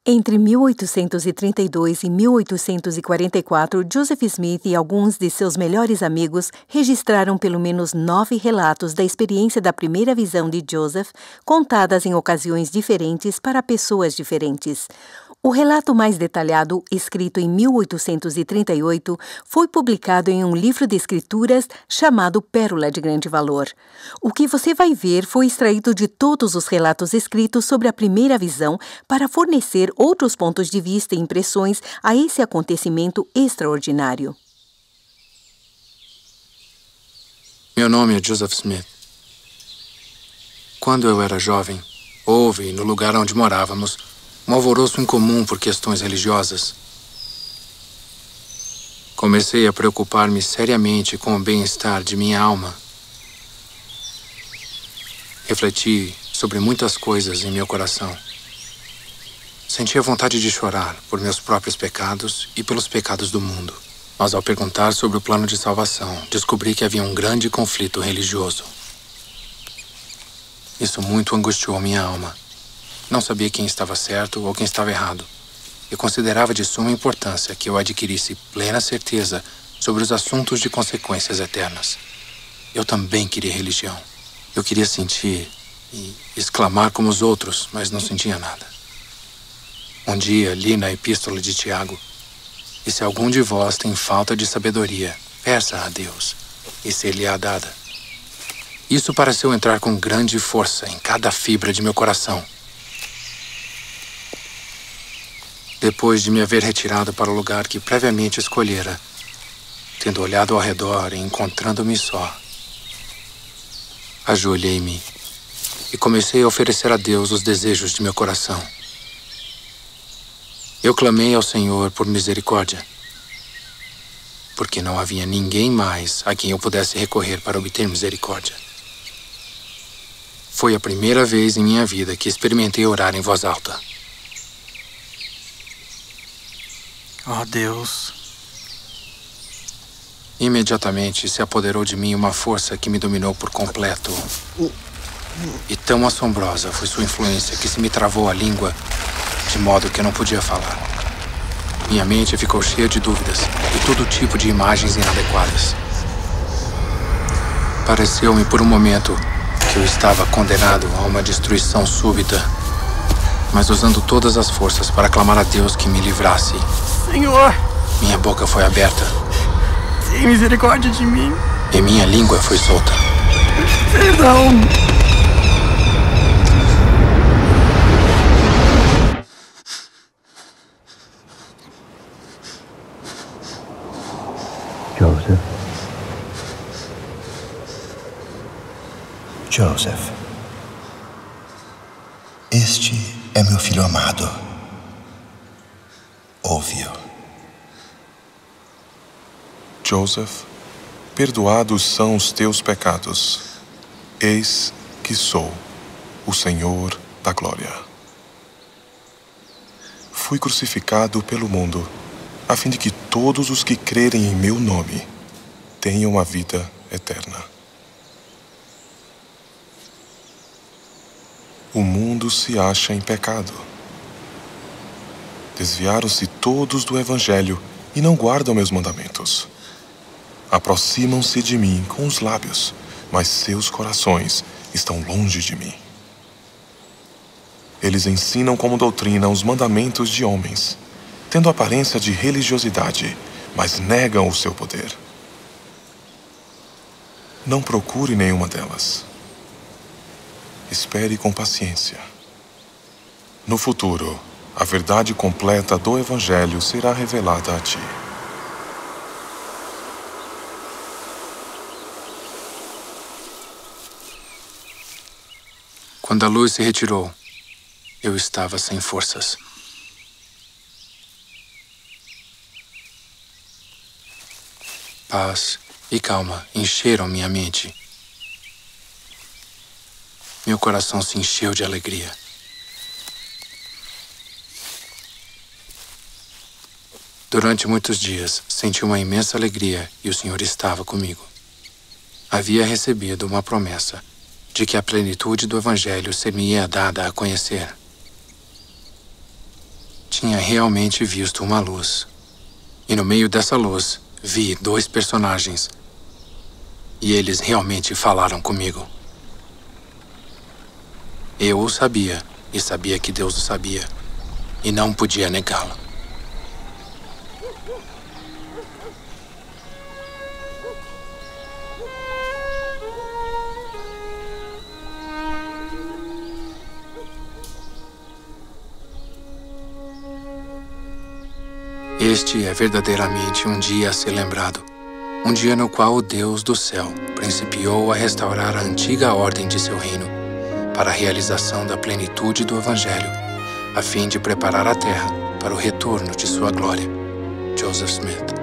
Entre 1832 e 1844, Joseph Smith e alguns de seus melhores amigos registraram pelo menos 9 relatos da experiência da primeira visão de Joseph, contadas em ocasiões diferentes para pessoas diferentes. O relato mais detalhado, escrito em 1838, foi publicado em um livro de escrituras chamado Pérola de Grande Valor. O que você vai ver foi extraído de todos os relatos escritos sobre a primeira visão para fornecer outros pontos de vista e impressões a esse acontecimento extraordinário. Meu nome é Joseph Smith. Quando eu era jovem, houve, no lugar onde morávamos, um alvoroço incomum por questões religiosas. Comecei a preocupar-me seriamente com o bem-estar de minha alma. Refleti sobre muitas coisas em meu coração. Sentia vontade de chorar por meus próprios pecados e pelos pecados do mundo. Mas ao perguntar sobre o plano de salvação, descobri que havia um grande conflito religioso. Isso muito angustiou minha alma. Não sabia quem estava certo ou quem estava errado. Eu considerava de suma importância que eu adquirisse plena certeza sobre os assuntos de consequências eternas. Eu também queria religião. Eu queria sentir e exclamar como os outros, mas não sentia nada. Um dia li na Epístola de Tiago: "E se algum de vós tem falta de sabedoria, peça a Deus, e ser-lhe-á dada." Isso pareceu entrar com grande força em cada fibra de meu coração. Depois de me haver retirado para o lugar que previamente escolhera, tendo olhado ao redor e encontrando-me só, ajoelhei-me e comecei a oferecer a Deus os desejos de meu coração. Eu clamei ao Senhor por misericórdia, porque não havia ninguém mais a quem eu pudesse recorrer para obter misericórdia. Foi a primeira vez em minha vida que experimentei orar em voz alta. Oh, Deus. Imediatamente se apoderou de mim uma força que me dominou por completo. E tão assombrosa foi sua influência que se me travou a língua, de modo que eu não podia falar. Minha mente ficou cheia de dúvidas e todo tipo de imagens inadequadas. Pareceu-me por um momento que eu estava condenado a uma destruição súbita, mas usando todas as forças para clamar a Deus que me livrasse. Senhor! Minha boca foi aberta. Tenha misericórdia de mim. E minha língua foi solta. Perdão! Joseph. Joseph. Este é meu filho amado. Ouve-o. Joseph, perdoados são os teus pecados. Eis que sou o Senhor da glória. Fui crucificado pelo mundo, a fim de que todos os que crerem em meu nome tenham a vida eterna. O mundo se acha em pecado. Desviaram-se todos do Evangelho e não guardam meus mandamentos. Aproximam-se de mim com os lábios, mas seus corações estão longe de mim. Eles ensinam como doutrina os mandamentos de homens, tendo aparência de religiosidade, mas negam o seu poder. Não procure nenhuma delas. Espere com paciência. No futuro, a verdade completa do Evangelho será revelada a ti. Quando a luz se retirou, eu estava sem forças. Paz e calma encheram minha mente. Meu coração se encheu de alegria. Durante muitos dias, senti uma imensa alegria e o Senhor estava comigo. Havia recebido uma promessa de que a plenitude do Evangelho ser-me-ia dada a conhecer. tinha realmente visto uma luz. E no meio dessa luz, vi 2 personagens. E eles realmente falaram comigo. Eu o sabia, e sabia que Deus o sabia, e não podia negá-lo. Este é verdadeiramente um dia a ser lembrado. Um dia no qual o Deus do céu principiou a restaurar a antiga ordem de seu reino para a realização da plenitude do Evangelho, a fim de preparar a terra para o retorno de sua glória. Joseph Smith.